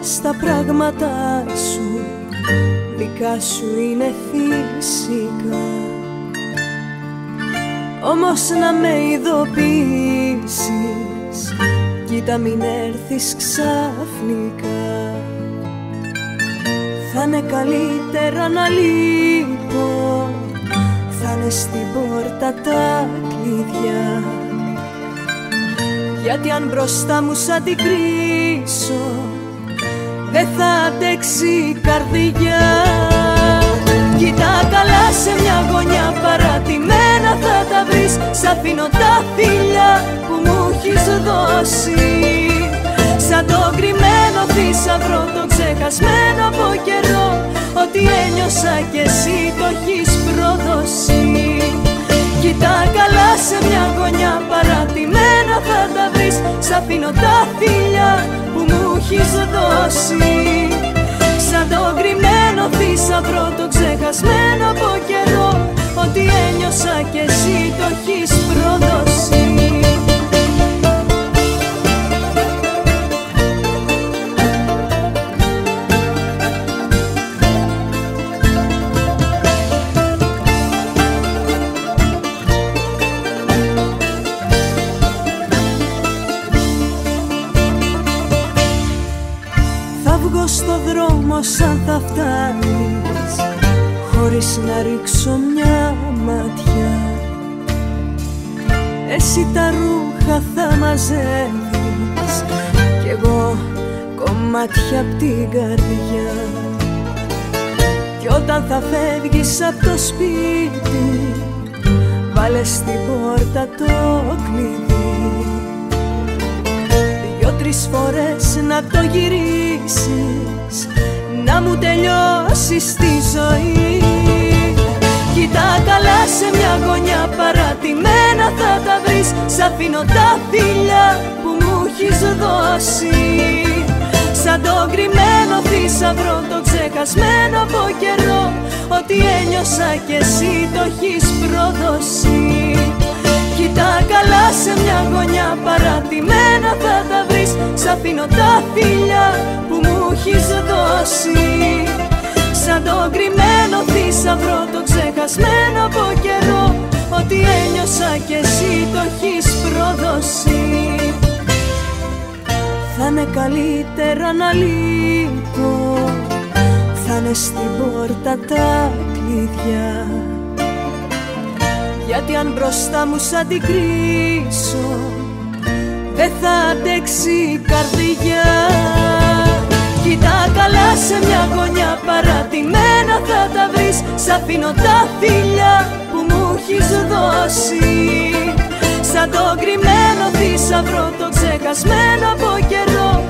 στα πράγματά σου, δικά σου είναι φυσικά. Όμως να με ειδοποιήσεις, κοίτα μην έρθεις ξαφνικά. Θα είναι καλύτερα να λείπω, θα είναι στην πόρτα τα κλειδιά. Γιατί αν μπροστά μου σ' αντικρίσω, δεν θα αντέξει η καρδιά. Κοίτα καλά, σε μια γωνιά παρατημένα θα τα βρεις. Σ' αφήνω τα φιλιά που μου έχεις δώσει, σαν το κρυμμένο θησαυρό, το ξεχασμένο από καιρό. Ό,τι ένιωσα κι εσύ το έχεις προδώσει. Κοίτα καλά, σε μια γωνιά παρατημένα θα τα βρεις. Σ' αφήνω τα φιλιά που μου έχεις δώσει, σαν το κρυμμένο θησαυρό, το ξεχασμένο από καιρό. Ό,τι ένιωσα κι εσύ το έχεις προδώσει. Στο δρόμο σαν θα φτάνεις, χωρίς να ρίξω μια ματιά. Εσύ τα ρούχα θα μαζεύεις κι εγώ κομμάτια απ' την καρδιά. Κι όταν θα φεύγεις απ' το σπίτι, βάλε στην πόρτα το κλειδί. Δυο-τρεις φορές να το γυρίσεις, να μου τελειώσεις τη ζωή. Κοίτα καλά, σε μια γωνιά παρατημένα θα τα βρεις. Σ' αφήνω τα φιλιά που μου έχεις δώσει, σαν το κρυμμένο θησαυρό, το ξεχασμένο από καιρό. Ό,τι ένιωσα κι εσύ το έχεις προδώσει. Κοίτα καλά, σε μια γωνιά παρατημένα θα τα βρεις. Σ' αφήνω τα φιλιά που μου έχεις δώσει, σαν το κρυμμένο θησαυρό, το ξεχασμένο από καιρό. Ό,τι ένιωσα κι εσύ το έχεις προδώσει. Θα είναι καλύτερα να λείπω, θα είναι στην πόρτα τα κλειδιά. Γιατί αν μπροστά μου σ' αντικρίσω, δεν θα αντέξει η καρδιά. Κοίτα καλά, σε μια γωνιά παρατημένα θα τα βρεις. Σ' αφήνω τα φιλιά που μου έχεις δώσει, σαν το κρυμμένο θησαυρό, το ξεχασμένο από καιρό.